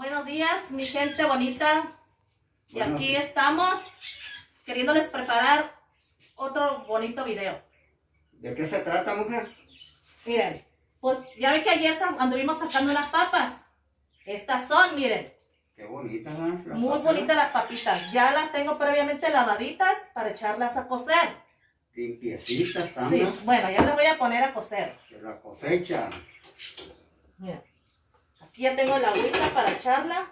Buenos días, mi gente bonita. Y Bueno, aquí estamos queriéndoles preparar otro bonito video. ¿de qué se trata, mujer? Miren, pues ya ven que ayer anduvimos sacando unas papas. Estas son, miren, Qué bonitas, ¿no? Las muy papas. bonitas las papitas. Ya las tengo previamente lavaditas para echarlas a cocer. Limpiecitas Sí, también. bueno, ya las voy a poner a cocer. De la cosecha. Miren, aquí ya tengo la agüita para echarla.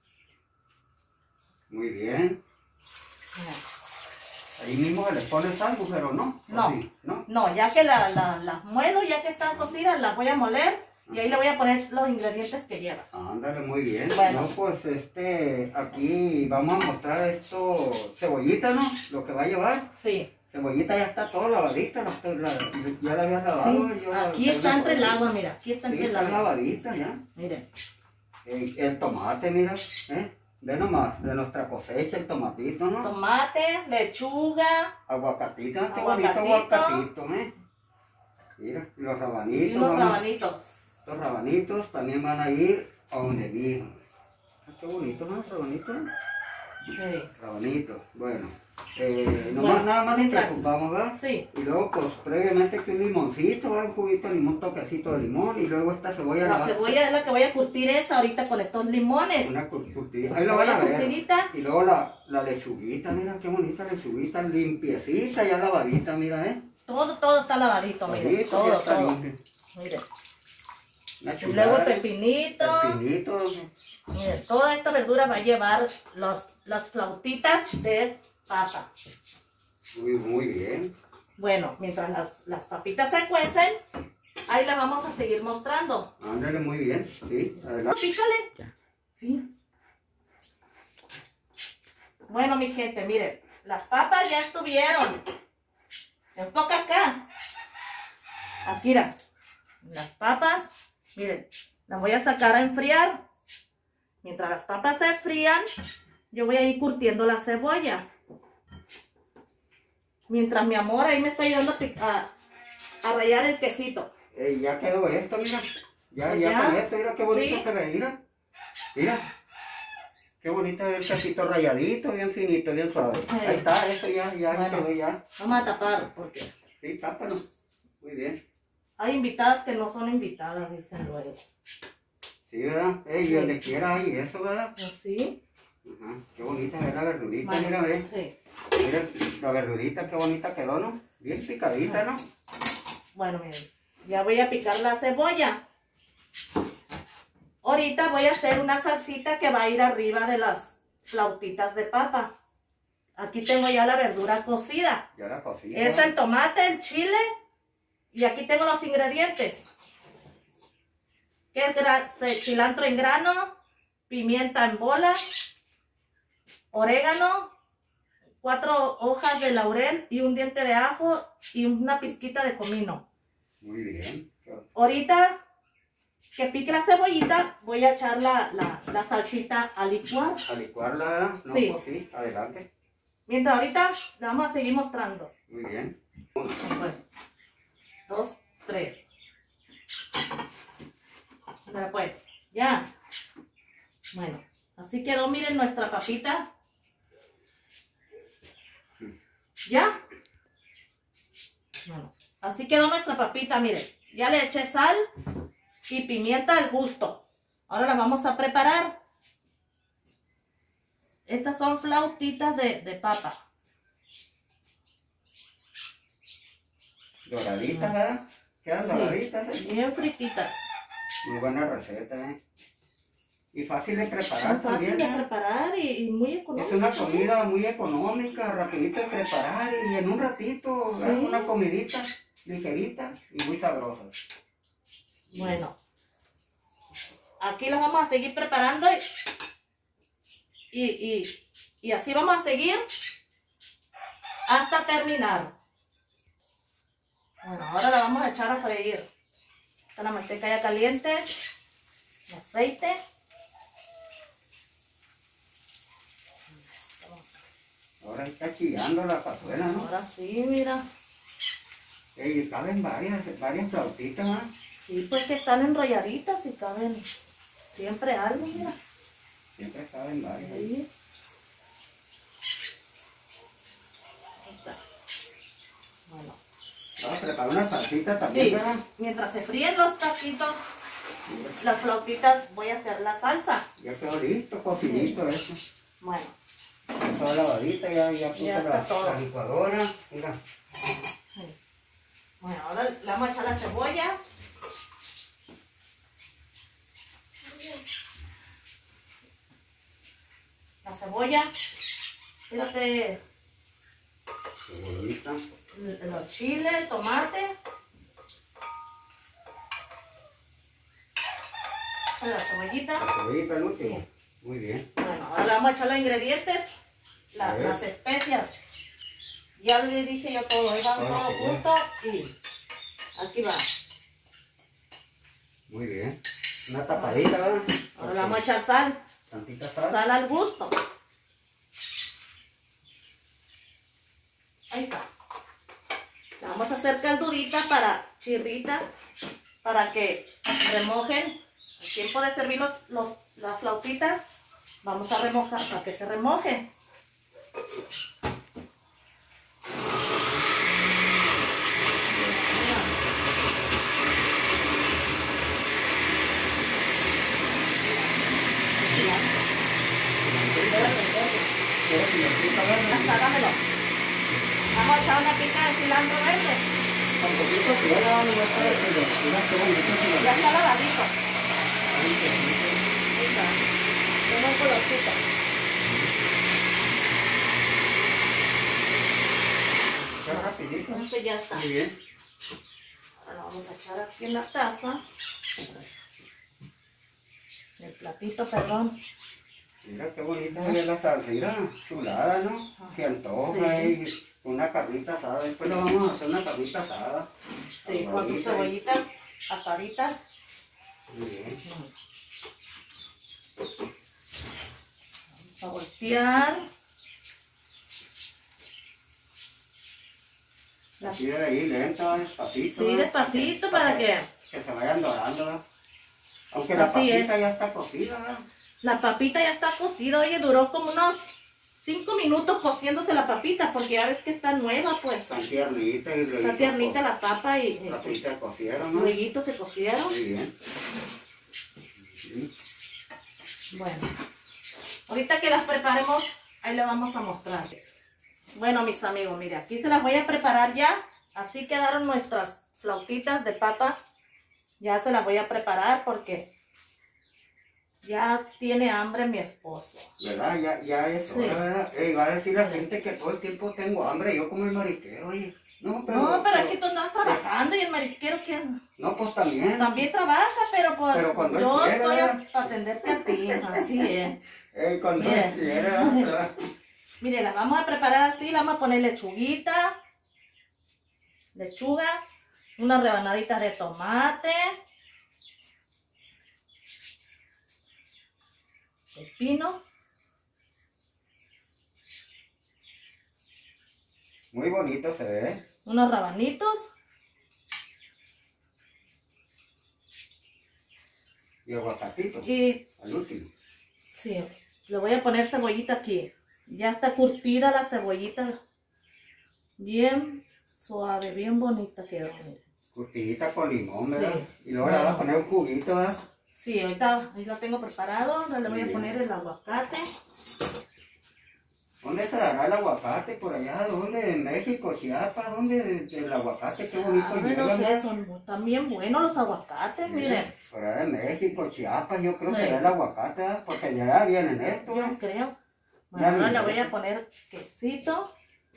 Muy bien. Miren. Ahí mismo se les pone sal, mujer, ¿o no? ¿O No. sí? ¿No? No, ya que las muelo, ya que están cocidas, las voy a moler y ahí le voy a poner los ingredientes que lleva. Ándale, muy bien. Bueno. No, pues aquí vamos a mostrar esto, cebollita, ¿no? Lo que va a llevar. Sí. Cebollita ya está toda lavadita, ya la había lavado. Sí. Yo Aquí está entre el agua, mira, aquí está Sí, entre el está agua. lavadita ya. Miren, El tomate, mira, Ve nomás, de nuestra cosecha, el tomatito, ¿no? tomate, lechuga, Aguacatito, qué Aguacatito. bonito aguacatito, Mira, y los y rabanitos, unos vamos. rabanitos. Los rabanitos también van a ir a donde dijo. Qué bonito, ¿no? Rabanitos. Sí. Rabanitos, bueno. Bueno, Nomás nada más mientras- que ocupamos, ¿verdad? Sí. Y luego, pues, previamente que un limoncito, ¿verdad? Un juguito de limón, toquecito de limón. Y luego esta cebolla. La cebolla es la que voy a curtir esa ahorita con estos limones. Una curtidita. Ahí lo van Cebolla a ver. curtidita. Y luego la lechuguita, mira qué bonita lechuguita, limpiecita, ya lavadita, mira, Todo está lavadito, miren. Todito Todo, ya está todo. limpio. Miren. Una Y luego chulada, pepinito. pepinito. Miren, toda esta verdura va a llevar las flautitas de papa. Muy bien. Bueno, mientras las papitas se cuecen, ahí las vamos a seguir mostrando. Ándale, muy bien. Sí, adelante. Pícale. Sí. Bueno, mi gente, miren, las papas ya estuvieron. Enfoca acá. Aquí, mira. Las papas, miren, las voy a sacar a enfriar. Mientras las papas se frían, yo voy a ir curtiendo la cebolla. Mientras mi amor ahí me está ayudando a rallar el quesito. Ya quedó esto, mira. Ya ¿Ya? con esto, mira qué bonito Sí. se ve, mira. Mira. Qué bonito el quesito rayadito, bien finito, bien suave. Sí. Ahí está, eso ya Bueno. quedó ya. Vamos a tapar porque Sí, tápalo. Muy bien. hay invitadas que no son invitadas, dicen luego. Sí, ¿verdad? Y Sí. donde quiera hay eso, ¿verdad? ¿Así? Ajá. Qué bonita es la verdurita, Bueno, mira, ve. sí. Mira, la verdurita, qué bonita quedó, ¿no? Bien picadita, ¿no? Bueno, miren, ya voy a picar la cebolla. Ahorita voy a hacer una salsita que va a ir arriba de las flautitas de papa. Aquí tengo ya la verdura cocida. Ya la cocina. Es el tomate, el chile y aquí tengo los ingredientes. Que es cilantro en grano, pimienta en bola, orégano, 4 hojas de laurel y un diente de ajo y una pizquita de comino. Muy bien. Ahorita que pique la cebollita, voy a echar la salsita a licuar. A licuarla, ¿verdad? No, Sí. pues sí, adelante. Mientras ahorita la vamos a seguir mostrando. Muy bien. Pues, 2, 3. Pero pues, ya. Bueno, así quedó, miren nuestra papita. ¿Ya? Bueno, así quedó nuestra papita, miren. Ya le eché sal y pimienta al gusto. Ahora la vamos a preparar. Estas son flautitas de papa. Doraditas, ¿verdad? Quedan Sí, doraditas, ¿eh? bien frititas. Muy buena receta, ¿eh? Y fácil de preparar Son fáciles también, de ¿eh? preparar y muy Es económicas. una comida muy económica, rapidito de preparar y en un ratito, ¿verdad? Sí. Una comidita ligerita y muy sabrosa. Bueno, aquí los vamos a seguir preparando y así vamos a seguir hasta terminar. Bueno, ahora la vamos a echar a freír. Está la manteca ya caliente, el aceite. Ahora está chillando la cazuela, ¿no? Ahora sí, mira. Y caben varias flautitas, ¿verdad? Sí, pues que están enrolladitas y caben siempre algo, mira. Siempre saben varios. Ahí. Ahí está. Bueno. Vamos a preparar una salsita también, Sí, ¿verdad? mientras se fríen los taquitos, las flautitas, voy a hacer la salsa. Ya quedó listo, cocidito eso. Bueno. Toda lavadita, ya puse está todo. la licuadora. Mira. Sí. Bueno, ahora le vamos a echar la cebolla. La cebolla. Fíjate, Cebollita. los chiles, el tomate. La cebollita. La cebollita al último. Sí. Muy bien. Bueno, ahora le vamos a echar los ingredientes, A ver. las especias. Ya le dije yo todo, ahí va todo junto y aquí va. Muy bien. Una tapadita, ¿verdad? Ahora le vamos a echar sal, Tantita sal. sal al gusto. Ahí está. Le vamos a hacer caldudita para chirrita, para que remojen. Al tiempo de servir las flautitas, vamos a remojar para que se remojen. Hasta dámelo. Vamos a echar una pica de cilantro verde. Un poquito que ya la mira qué bonito se lo Ya está lavadito. Ahí está. Tiene un colorcito. Está rapidito. Este ya está. Muy bien. Ahora lo vamos a echar aquí en la taza. En el platito, perdón. Mira qué bonita es la salsa, mira, chulada, ¿no? Se antoja Sí. y una carnita asada. Después le vamos a hacer una carnita asada. Sí, con sus cebollitas asaditas. Muy bien. Vamos a voltear. Así de ahí, lento, despacito. Sí, ¿no? despacito para que Que se vayan dorando, ¿no? Aunque la Así papita es. ya está cocida, ¿no? la papita ya está cocida. Oye, duró como unos 5 minutos cociéndose la papita, porque ya ves que está nueva, pues. Está tiernita y luego. Está tiernita la papa y La papita cocieron, ¿no? luego se cocieron. Muy bien. Sí. Bueno, ahorita que las preparemos, ahí le vamos a mostrar. Bueno, mis amigos, mire, aquí se las voy a preparar ya. Así quedaron nuestras flautitas de papa. Ya se las voy a preparar porque ya tiene hambre mi esposo. ¿Verdad? Ya es Sí. hora, ¿verdad? Va a decir la gente que todo el tiempo tengo hambre, yo como el mariquero, oye. No, No, pero aquí tú andas trabajando y el marisquero, ¿quién? No, pues también. También trabaja, pero pues Pero cuando yo él quiere, estoy ¿verdad? para atenderte a ti, así es. Cuando Mire. él quiera, ¿verdad? Mire, las vamos a preparar así, le vamos a poner lechuguita, lechuga, unas rebanaditas de tomate, pepino, Muy bonito se ve. unos rabanitos, Y aguacatito, y al último. sí, le voy a poner cebollita aquí. Ya está curtida la cebollita, bien suave, bien bonita quedó, mire. Curtidita con limón, ¿verdad? Sí. Y luego le vas a Bueno. poner un juguito, ¿verdad? Sí, ahorita ahí lo tengo preparado, ahora le voy a Muy poner bien. el aguacate. ¿Dónde se dará el aguacate? ¿Por allá? ¿Dónde? ¿En México? ¿Chiapas? ¿Dónde? El aguacate, qué bonito Sabe, llega, no sé, ¿verdad? son también buenos los aguacates, miren. Por allá en México, Chiapas, yo creo que Sí. será el aguacate, ¿verdad? Porque de allá vienen estos, ¿eh? Yo creo. Bueno, Dale, ahora le voy eso. a poner quesito.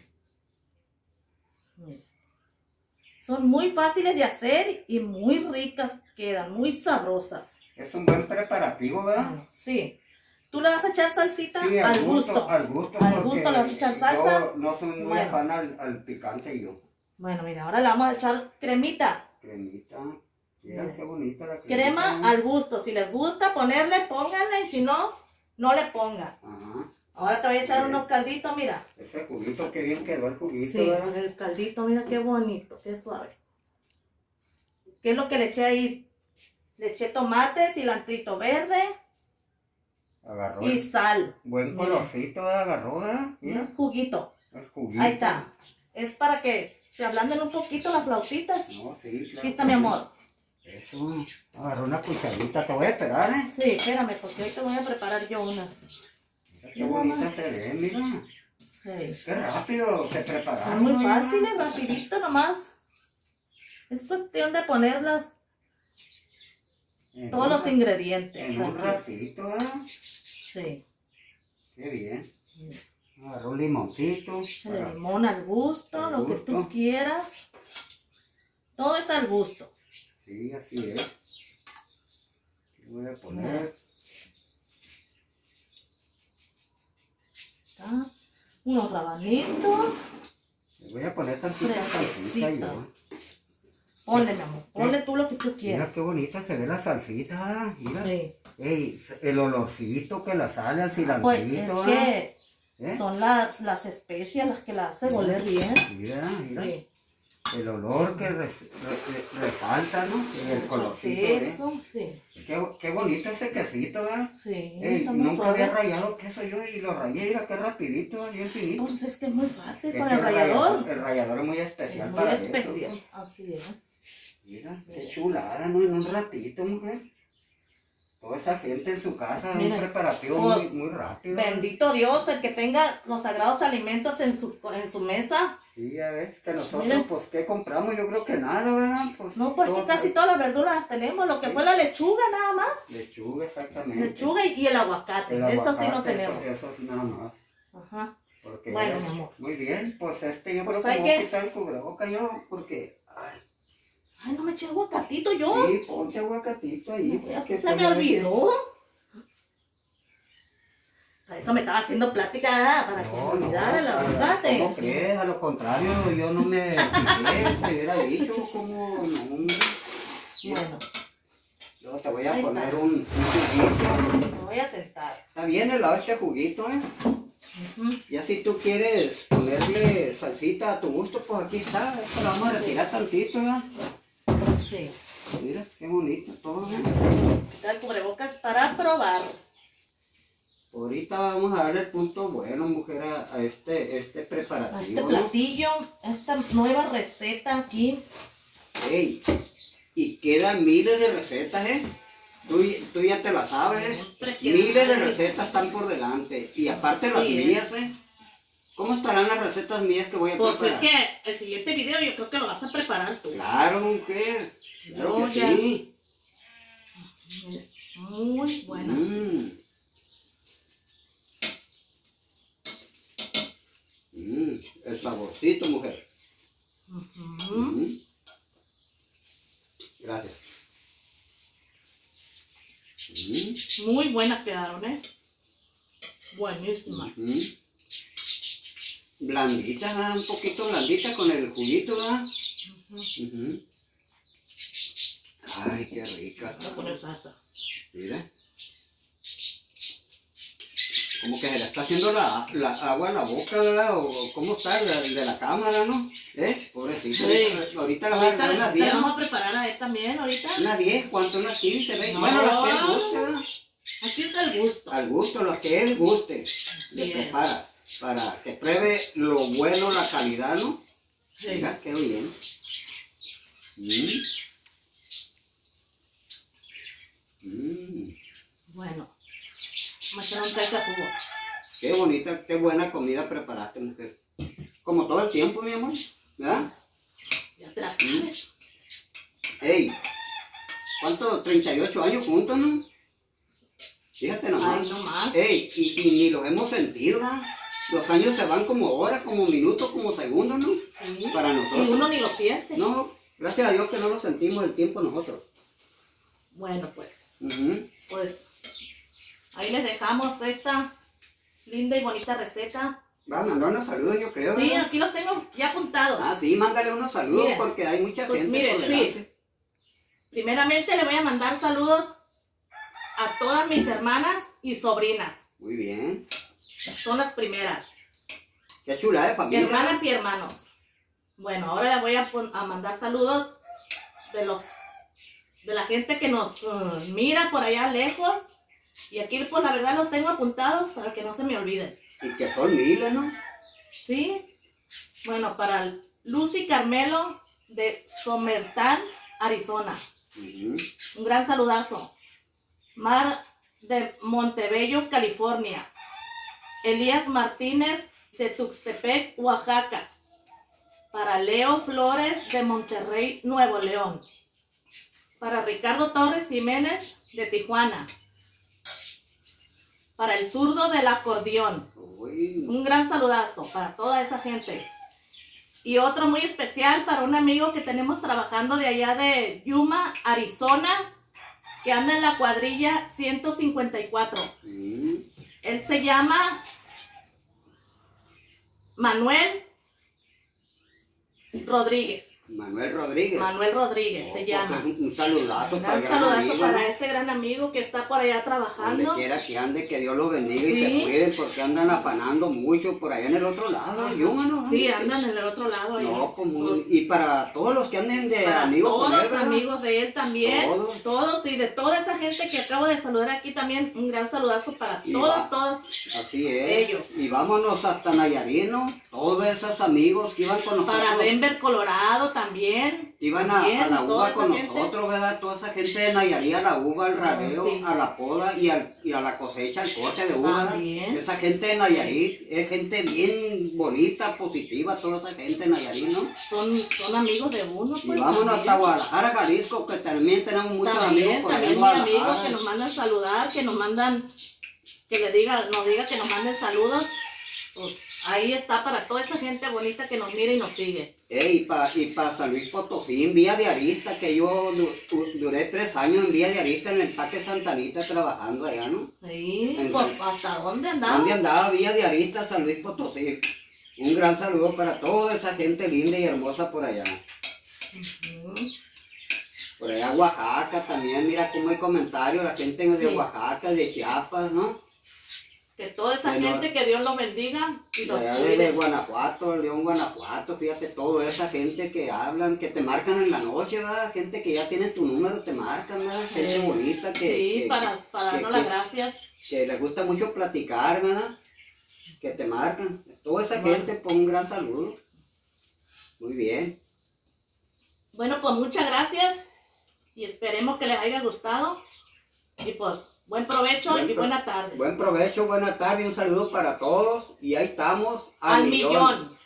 Miren. Son muy fáciles de hacer y muy ricas quedan, muy sabrosas. Es un buen preparativo, ¿verdad? Bueno, sí. ¿Tú le vas a echar salsita? Sí, al gusto. Al gusto, Al porque gusto le vas a echar salsa. yo no soy muy Bueno. afán al picante yo. Bueno, mira, ahora le vamos a echar cremita. Cremita. Mira Mira. qué bonita la cremita. Crema al gusto. Si les gusta ponerle, pónganle. Y si no, no le pongan. Ajá. Ahora te voy a echar Bien. unos calditos, mira. Ese juguito, qué bien quedó el juguito, Sí, ¿verdad? el caldito, mira qué bonito, qué suave. ¿Qué es lo que le eché ahí? Le eché tomate, cilantrito verde. Agarró y sal. buen Miren. colorcito, agarró, ¿verdad? Mira, Un juguito. el juguito. Ahí está. Es para que se ablanden un poquito las flautitas. No, sí, claro. Aquí está, mi amor. Eso, agarró una cucharita, te voy a esperar, ¿eh? Sí, espérame, porque ahorita voy a preparar yo unas. Mira qué bonita se ve, mira. Sí. Qué rápido se prepararon. Son muy mira. fáciles, rapidito nomás. Es cuestión de ponerlas En todos un los ra- ingredientes. En un aquí. ratito, ¿verdad? Sí. Qué bien. Agarró un limoncito. El limón al gusto, Al lo que gusto. tú quieras. Todo es al gusto. Sí, así es. Le voy a poner. ¿Está? Unos rabanitos. Le voy a poner tantita salsita yo. Ponle, mi amor. Ponle tú lo que tú Mira quieras. qué bonita se ve la salsita. Mira. Sí. Ey, el olorcito que la sale al Pues cilantrito. es que ¿Eh? son las especias las que la hacen oler bien. Mira, mira. Sí. El olor que resalta, ¿no? Y el colorcito, ¿eh? Eso, sí. Qué bonito ese quesito, ¿verdad? Sí. Ey, está muy nunca había suave. rayado queso yo y lo rayé, mira qué rapidito, bien finito. Pues es que es muy fácil Es para que el rallador. El rallador es muy Es especial muy para especial. eso. Así es. Mira, qué chulada, ¿no? En un ratito, mujer. Toda esa gente en su casa, Miren, un preparativo pues, muy rápido. Bendito Dios, el que tenga los sagrados alimentos en su mesa. Sí, ya ves, que nosotros, Miren. pues, ¿qué compramos? Yo creo que nada, ¿verdad? Pues, No, porque todo- casi todas las verduras las tenemos. Lo que Sí. fue la lechuga nada más. Lechuga, exactamente. Lechuga y el aguacate. El Eso sí no aguacate, tenemos. Eso nada más. Ajá. Porque, Bueno, mi amor. muy bien, pues, yo Pues creo que hay voy a que- quitar el cubreboca yo, porque, ay, Ay, no me eché aguacatito yo. sí, ponte aguacatito ahí. porque, Se pues, me ya ves que- olvidó. Para eso me estaba haciendo plática, ¿verdad? Para que me olvidara el ¿cómo aguacate. crees? A lo contrario, yo no me fijé, te hubiera dicho como no. Bueno, Yo te voy a Ahí poner está. un juguito. me voy a sentar. Está bien helado este juguito, ¿eh? Ujú. Ya si tú quieres ponerle salsita a tu gusto, pues aquí está. Esto lo vamos a retirar tantito, ¿verdad? Sí. Mira, qué bonito todo, ¿eh? Quitar el cubrebocas para probar. Ahorita vamos a darle el punto bueno, mujer, a este preparativo. A este ¿no? platillo, esta nueva receta aquí. Ey, y quedan miles de recetas, ¿eh? Tú ya te la sabes, ¿eh? Siempre que Miles de hay. recetas están por delante. Y aparte las Así es. mías, ¿eh? ¿Cómo estarán las recetas mías que voy a Pues es preparar? que el siguiente video yo creo que lo vas a preparar tú. Claro, mujer. Claro Yo que ya- sí. Muy buena. El saborcito, mujer. Ujú. Gracias. Muy buenas quedaron, ¿eh? Buenísima. Blandita, ¿verdad? Un poquito blandita con el juguito, ¿verdad? Ujú. Ay, qué rica. Voy a poner salsa. Mira. Como que se le está haciendo la agua en la boca, ¿verdad? O cómo está de la cámara, ¿no? Pobrecito. Sí. Ahorita la voy a Ahorita dar unas le 10. vamos a preparar a él también, ahorita. Unas 10, ¿cuánto? Unas 15, 20. No. Bueno, las que él guste, ¿verdad? Aquí está el gusto. Al gusto, las que él guste. Le Bien. prepara. Para que pruebe lo bueno, la calidad, ¿no? Sí. Mira, qué bien. Bueno. Me trae un taza de jugo. Qué bonita, qué buena comida preparaste, mujer. Como todo el tiempo, mi amor. ¿Verdad? Ya te la sabes. Ey, ¿cuánto? 38 años juntos, ¿no? Fíjate nomás. Ay, no más. Ey, y ni los hemos sentido, ¿verdad? Los años se van como horas, como minutos, como segundos, ¿no? Sí. Para nosotros. Y uno ni lo siente. No, gracias a Dios que no lo sentimos el tiempo nosotros. Bueno, pues. Ujú. Pues ahí les dejamos esta linda y bonita receta. Va a mandar unos saludos, yo creo. Sí, ¿verdad? aquí los tengo ya apuntados. Ah, sí, mándale unos saludos Miren, porque hay mucha pues gente miren, por sí. delante. Primeramente le voy a mandar saludos a todas mis hermanas y sobrinas. Muy bien. Son las primeras. Qué chula de familia. Hermanas y hermanos. Bueno, ahora le voy a mandar saludos de la gente que nos mira por allá lejos. Y aquí, pues la verdad, los tengo apuntados para que no se me olviden. Y que son miles, ¿no? Sí. Bueno, para Lucy Carmelo de Somertal, Arizona. Ujú. Un gran saludazo. Mar de Montebello, California. Elías Martínez de Tuxtepec, Oaxaca. Para Leo Flores de Monterrey, Nuevo León. Para Ricardo Torres Jiménez de Tijuana. Para el zurdo del acordeón. Uy, Un gran saludazo para toda esa gente. Y otro muy especial para un amigo que tenemos trabajando de allá de Yuma, Arizona, que anda en la cuadrilla 154. Él se llama Manuel Rodríguez. Manuel Rodríguez. Manuel Rodríguez se Pues, llama. un saludazo Un para el gran gran saludazo amigo, para ¿no? este gran amigo que está por allá Donde trabajando. quiera que ande, que Dios lo bendiga y Sí. se cuiden porque andan afanando mucho por allá en el otro lado. Ajá. Yuma, ¿no? Sí, andan en el otro lado. ahí. No, pues muy- Pues, y para todos los que anden de para amigos con todos él, ¿verdad? amigos de él también, Todos. todos y de toda esa gente que acabo de saludar aquí también, un gran saludazo para Y todos, va. todos. Así es. Ellos. Y vámonos hasta Nayarit, ¿no? Todos esos amigos que iban con nosotros. Para Denver, Colorado también. Iban También, a la toda uva esa con gente. nosotros, ¿verdad? Toda esa gente de Nayarit, a la uva, al raleo, Sí. a la poda y a la cosecha, al corte de uva. ¿verdad? También. Esa gente de Nayarit es gente bien bonita, positiva, toda esa gente de Nayarit, ¿no? Son amigos de uno. Y Pues, vámonos también. hasta Guadalajara, Jalisco, que también tenemos muchos amigos También, por ahí en también mi amigo Guadalajara. que nos mandan saludar, que nos mandan, nos diga que nos manden saludos. Pues ahí está para toda esa gente bonita que nos mira y nos sigue. Y para San Luis Potosí, en Villa de Arista, que yo duré 3 años en Villa de Arista, en el Parque Santa Anita, trabajando allá, ¿no? Sí, En pues, San- ¿hasta dónde andamos? ¿Dónde andaba Villa de Arista, San Luis Potosí? Un gran saludo para toda esa gente linda y hermosa por allá. Ujú. Por allá Oaxaca también, mira cómo hay comentarios, la gente de Sí. Oaxaca, de Chiapas, ¿no? Que toda esa Bueno, gente, que Dios los bendiga y De los allá cuide. de Guanajuato, León, Guanajuato, fíjate, toda esa gente que hablan, que te marcan en la noche, ¿verdad? Gente que ya tiene tu número, te marcan, ¿verdad? Gente Sí. bonita Sí, para darnos las gracias. que les gusta mucho platicar, ¿verdad? Que te marcan. Toda esa Bueno. gente, pues un gran saludo. Muy bien. Bueno, pues muchas gracias y esperemos que les haya gustado. Y pues, buen provecho Buen y pro- buena tarde. Buen provecho, buena tarde, un saludo para todos. Y ahí estamos Al millón.